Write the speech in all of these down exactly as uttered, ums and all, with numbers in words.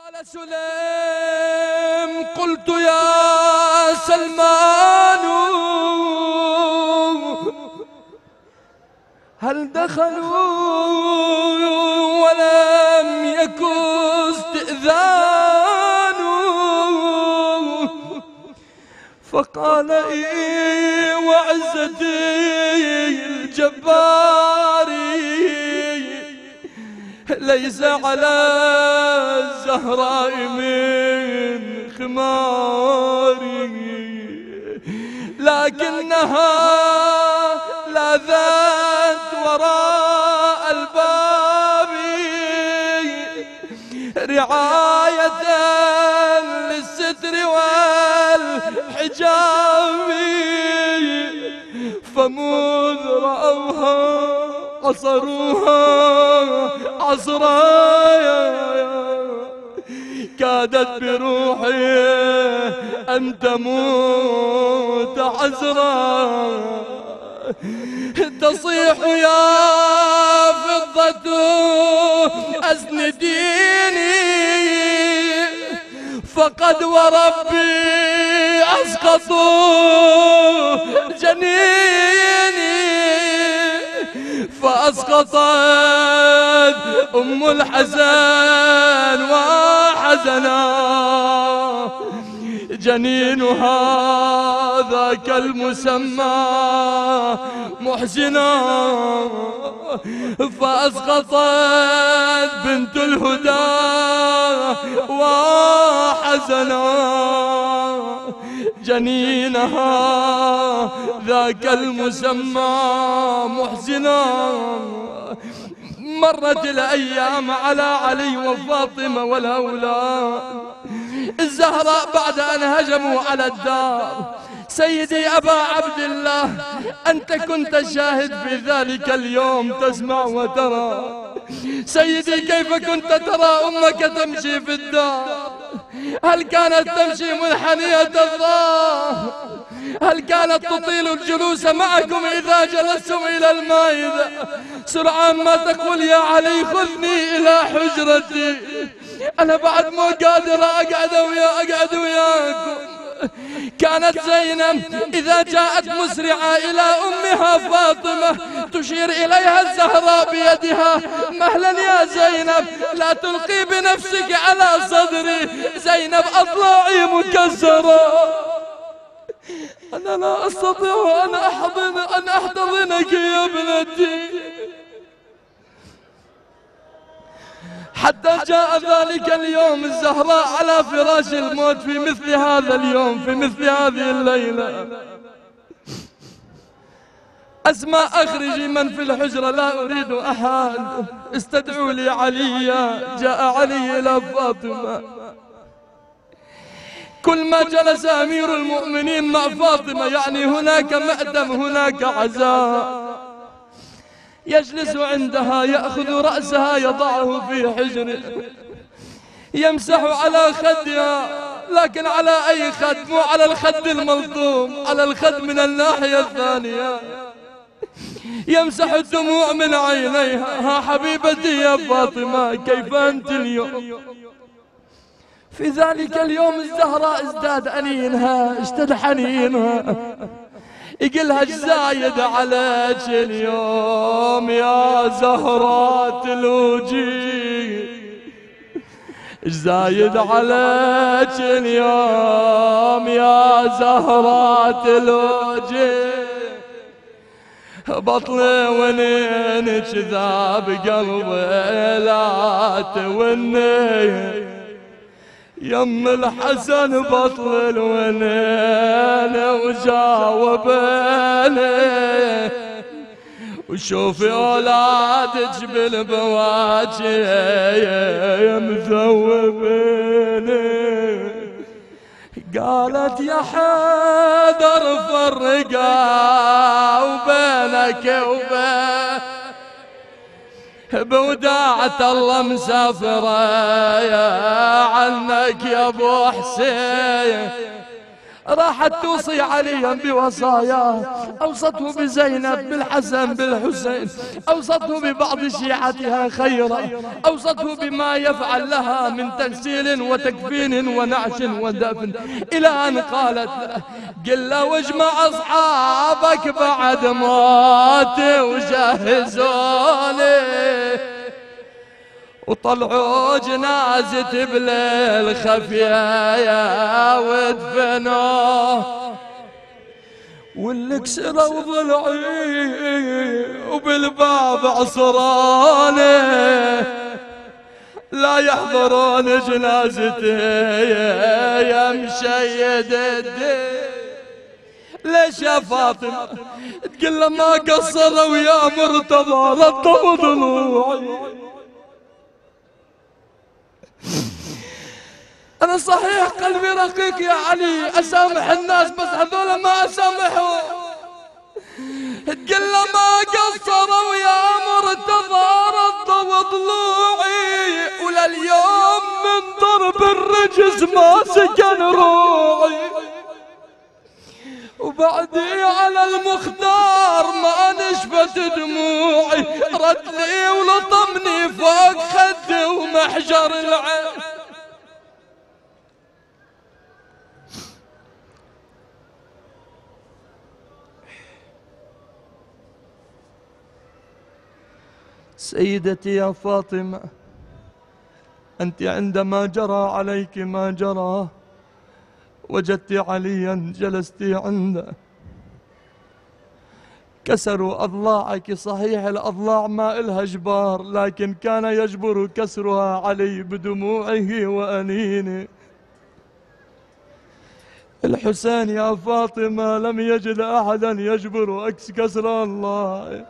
قال سليم قلت يا سلمان هل دخلوا ولم يكن استئذان؟ فقال إي وعزتي الجباري ليس على الزهراء من خماري لكنها لاذت وراء الباب رعاية للستر والحجاب فمذ رأوها عصروها عصرايا كادت بروحي أن تموت عزرا تصيح يا فضة أسنديني فقد وربي أسقطوا جنيني فأسقطت أم الحزن وحزنا جنينها ذاك المسمى محزنا فأسقطت بنت الهدى وحزنا جنينها ذاك المسمى محزنا مرت الأيام على علي وفاطمة والأولاد الزهراء بعد أن هجموا على الدار. سيدي أبا عبد الله أنت كنت شاهد في ذلك اليوم تسمع وترى. سيدي كيف كنت ترى أمك تمشي في الدار؟ هل كانت تمشي منحنية الظهر؟ هل كانت تطيل الجلوس معكم إذا جلستم إلى المائدة؟ سرعان ما تقول يا علي خذني إلى حجرتي أنا بعد مو قادر أقعد ويا أقعد وياكم. كانت زينب إذا جاءت مسرعة إلى أمها فاطمة تشير إليها الزهراء بيدها مهلا يا زينب لا تلقي بنفسك على صدري زينب أضلاعي مكسرة أنا لا أستطيع أن أحضن أن أحتضنك يا ابنتي. حتى جاء ذلك اليوم الزهراء على فراش الموت في مثل هذا اليوم في مثل هذه الليلة. أسماء أخرجي من في الحجرة لا أريد أحد استدعوا لي عليا. جاء علي إلى فاطمة. كل ما جلس أمير المؤمنين مع فاطمة يعني هناك مأتم هناك عزاء يجلس عندها يأخذ رأسها يضعه في حجره يمسح على خدها لكن على أي خد مو على الخد الملطوم على الخد من الناحية الثانية يمسح الدموع من عينيها. ها حبيبتي يا فاطمة كيف أنت اليوم؟ في ذلك اليوم الزهراء ازداد أنينها اشتد حنينها يقلها زايد عليك اليوم يا زهرة الوجي زايد عليك اليوم يا زهرة الوجي بطلي ونينك ذاب قلبي لا توني يم الحسن بطل الونين وجاوبني وشوفي اولادك بالبواجي مذوبيني. قالت يا حيدر فرقا وبينك وبين بوداعة الله مسافرة يا عنك يا ابو حسين راحت توصي عليا بوصاياه، أوصته بزينب بالحسن بالحسين، أوصته ببعض شيعتها خيرا، أوصته بما يفعل لها من تغسيل وتكفين ونعش ودفن، إلى أن قالت له قل له واجمع أصحابك بعد موتي وجهزوني وطلعوا جنازتي بليل خفية ودفنوه، واللي كسروا ضلعي وبالباب عصراني لا يحضرون جنازتي يا مشيد الدين. ليش يا فاطمة تقول لما قصروا يا مرتضى رطبوا ضلوعي؟ أنا صحيح قلبي رقيق يا علي، أسامح الناس بس هذول ما أسامحهم. تقول ما قصروا يا مرتضى رضوا ضلوعي، ولليوم من ضرب الرجز ما سكن روعي، وبعدي على المختار ما نشفت دموعي، رد لي ولطمني فوق خدي ومحجر العين. سيدتي يا فاطمة، أنت عندما جرى عليك ما جرى وجدت عليا جلست عنده، كسروا أضلاعك، صحيح الأضلاع ما إلها جبار، لكن كان يجبر كسرها علي بدموعه وأنينه. الحسين يا فاطمة لم يجد أحدا يجبر كسر الله.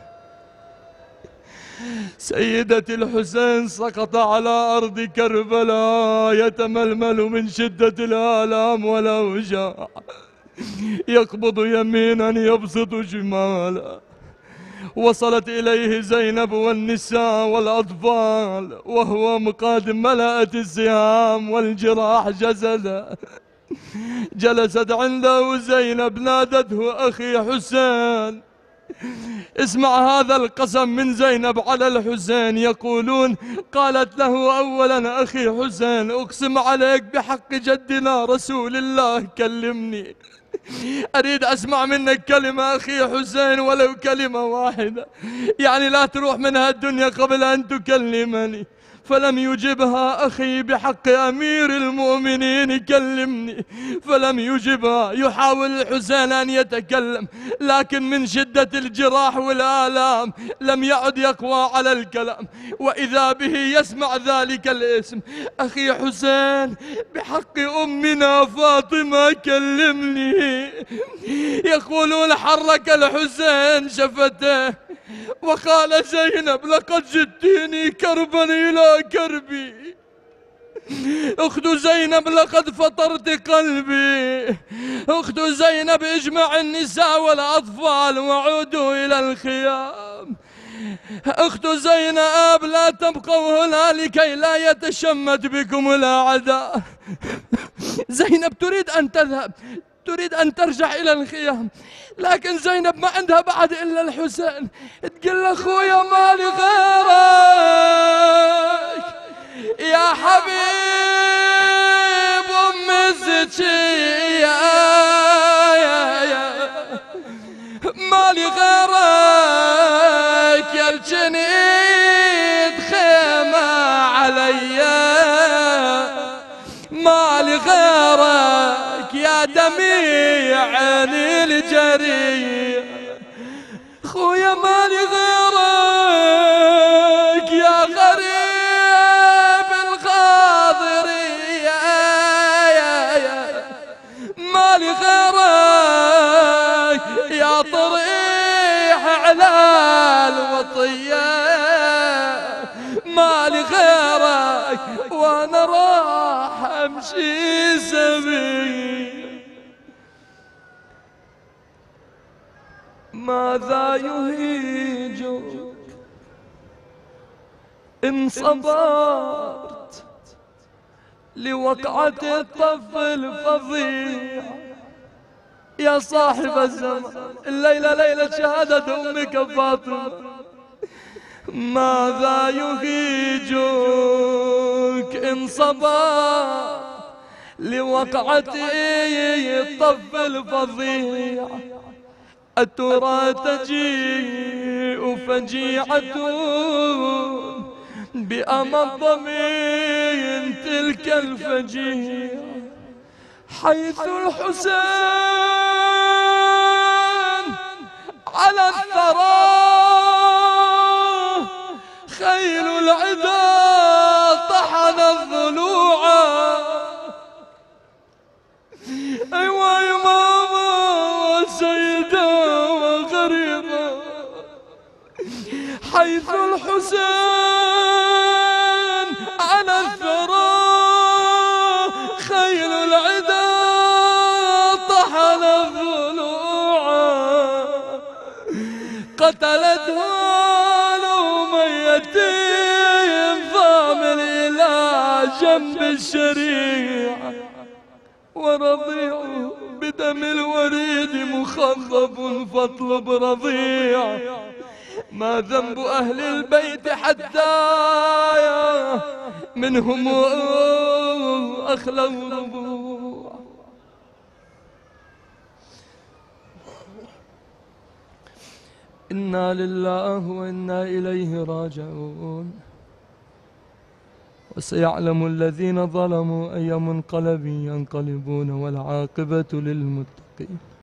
سيدتي الحسين سقط على أرض كربلاء يتململ من شدة الآلام والأوجاع، يقبض يمينا يبسط شمالا. وصلت إليه زينب والنساء والأطفال وهو قد ملأت السهام والجراح جسده. جلست عنده زينب نادته أخي حسين. اسمع هذا القسم من زينب على الحسين، يقولون قالت له أولا أخي حسين أقسم عليك بحق جدنا رسول الله كلمني، أريد أسمع منك كلمة أخي حسين ولو كلمة واحدة، يعني لا تروح من هالدنيا قبل أن تكلمني. فلم يجبها أخي بحق أمير المؤمنين كلمني، فلم يجبها. يحاول الحسين أن يتكلم لكن من شدة الجراح والآلام لم يعد يقوى على الكلام، وإذا به يسمع ذلك الاسم أخي حسين بحق أمنا فاطمة كلمني. يقولون حرك الحسين شفته وقال زينب لقد جدتني كربا إلى كربي، أخت زينب لقد فطرت قلبي، أخت زينب اجمع النساء والأطفال وعودوا إلى الخيام، أخت زينب لا تبقوا هنا لكي لا يتشمت بكم الأعداء. زينب تريد أن تذهب، تريد أن ترجع إلى الخيام، لكن زينب ما عندها بعد إلا الحسين. تقول له أخويا ما لي غيرك يا حبيب أم الزكية، ما لي غيرك يا الجنيد خيمة عليا، ما لي غيرك يا دميع عيني الجري، خويا ما لي غيرك يا غريب الغاضرية، ما لي غيرك يا طريح على الوطية، ما لي غيرك وانا راح امشي سبيل. ماذا يهيجك إن صبرت لوقعة الطف الفظيع. يا صاحب الزمان، الليلة ليلة شهادة أمك فاطمة، ماذا يهيجك إن صبا لوقعة الطف الفظيع؟ أترى تجيء فجيعة بأمض من تلك الفجيع، حيث الحسين على الثرى خيل العدا طحن الضلوع. أيوة يا ماما سيدة وغريبة، حيث الحسين على الثرى خيل العدا طحن الضلوع، قتلته الأميتين ضامن إلى جنب الشريعة، ورضيع بدم الوريد مخضب فاطلب رضيع. ما ذنب أهل البيت حتى منهم أخلوا ربوع. إنا لله وإنا إليه راجعون. وسيعلم الذين ظلموا أي منقلب ينقلبون، والعاقبة للمتقين.